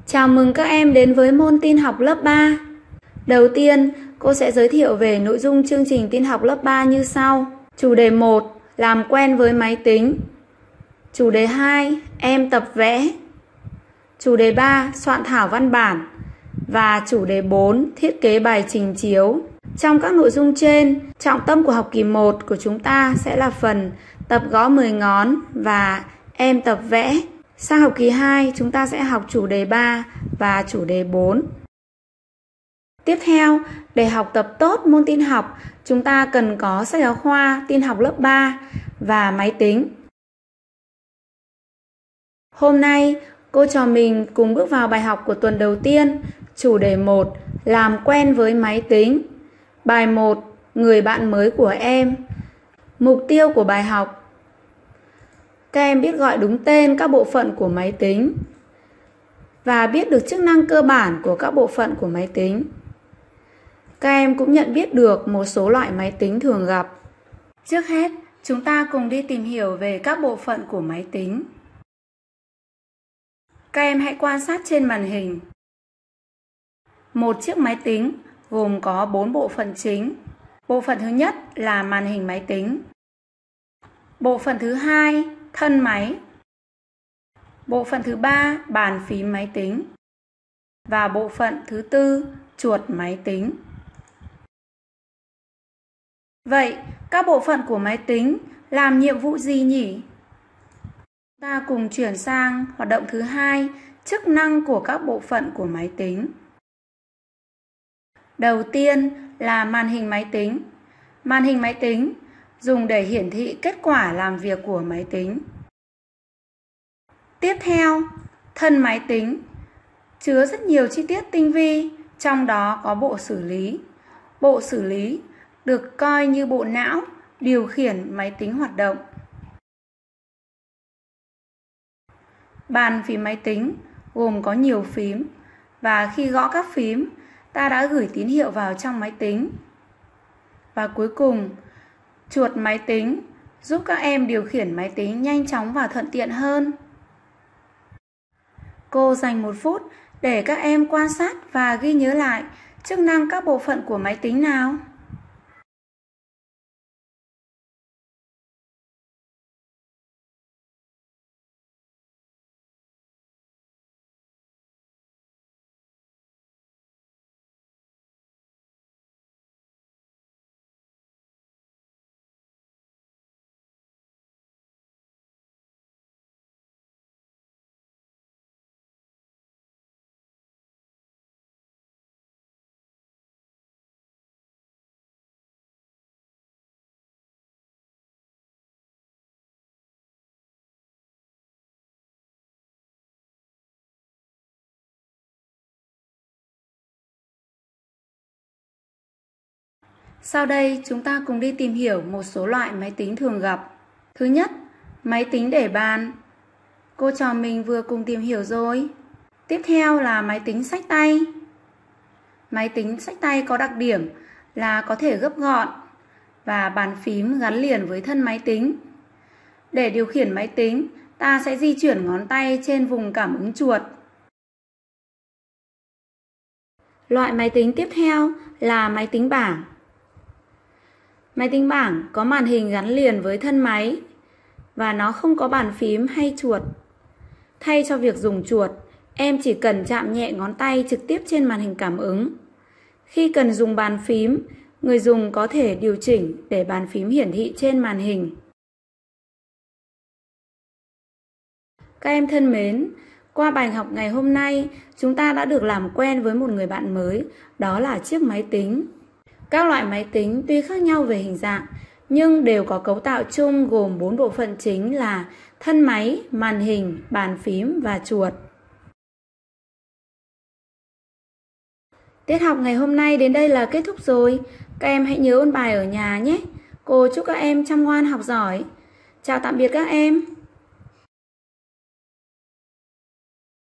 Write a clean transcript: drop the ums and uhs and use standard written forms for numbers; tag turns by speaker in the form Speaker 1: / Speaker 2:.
Speaker 1: Chào mừng các em đến với môn tin học lớp 3. Đầu tiên, cô sẽ giới thiệu về nội dung chương trình tin học lớp 3 như sau. Chủ đề 1, làm quen với máy tính. Chủ đề 2, em tập vẽ. Chủ đề 3, soạn thảo văn bản. Và chủ đề 4, thiết kế bài trình chiếu. Trong các nội dung trên, trọng tâm của học kỳ 1 của chúng ta sẽ là phần tập gõ 10 ngón và em tập vẽ. Sang học kỳ 2, chúng ta sẽ học chủ đề 3 và chủ đề 4. Tiếp theo, để học tập tốt môn tin học, chúng ta cần có sách giáo khoa tin học lớp 3 và máy tính. Hôm nay, cô trò mình cùng bước vào bài học của tuần đầu tiên, chủ đề 1, làm quen với máy tính. Bài 1, người bạn mới của em. Mục tiêu của bài học. Các em biết gọi đúng tên các bộ phận của máy tính và biết được chức năng cơ bản của các bộ phận của máy tính. Các em cũng nhận biết được một số loại máy tính thường gặp. Trước hết, chúng ta cùng đi tìm hiểu về các bộ phận của máy tính. Các em hãy quan sát trên màn hình. Một chiếc máy tính gồm có 4 bộ phận chính. Bộ phận thứ nhất là màn hình máy tính. Bộ phận thứ hai, thân máy. Bộ phận thứ ba, bàn phím máy tính. Và bộ phận thứ tư, chuột máy tính. Vậy, các bộ phận của máy tính làm nhiệm vụ gì nhỉ? Ta cùng chuyển sang hoạt động thứ hai, chức năng của các bộ phận của máy tính. Đầu tiên là màn hình máy tính. Màn hình máy tính dùng để hiển thị kết quả làm việc của máy tính. Tiếp theo, thân máy tính chứa rất nhiều chi tiết tinh vi, trong đó có bộ xử lý. Bộ xử lý được coi như bộ não điều khiển máy tính hoạt động. Bàn phím máy tính gồm có nhiều phím và khi gõ các phím, ta đã gửi tín hiệu vào trong máy tính. Và cuối cùng, chuột máy tính giúp các em điều khiển máy tính nhanh chóng và thuận tiện hơn. Cô dành 1 phút để các em quan sát và ghi nhớ lại chức năng các bộ phận của máy tính nào. Sau đây chúng ta cùng đi tìm hiểu một số loại máy tính thường gặp. Thứ nhất, máy tính để bàn. Cô trò mình vừa cùng tìm hiểu rồi. Tiếp theo là máy tính xách tay. Máy tính xách tay có đặc điểm là có thể gấp gọn và bàn phím gắn liền với thân máy tính. Để điều khiển máy tính, ta sẽ di chuyển ngón tay trên vùng cảm ứng chuột. Loại máy tính tiếp theo là máy tính bảng. Máy tính bảng có màn hình gắn liền với thân máy và nó không có bàn phím hay chuột. Thay cho việc dùng chuột, em chỉ cần chạm nhẹ ngón tay trực tiếp trên màn hình cảm ứng. Khi cần dùng bàn phím, người dùng có thể điều chỉnh để bàn phím hiển thị trên màn hình. Các em thân mến, qua bài học ngày hôm nay, chúng ta đã được làm quen với một người bạn mới, đó là chiếc máy tính. Các loại máy tính tuy khác nhau về hình dạng, nhưng đều có cấu tạo chung gồm 4 bộ phận chính là thân máy, màn hình, bàn phím và chuột. Tiết học ngày hôm nay đến đây là kết thúc rồi. Các em hãy nhớ ôn bài ở nhà nhé. Cô chúc các em chăm ngoan học giỏi. Chào tạm biệt các em.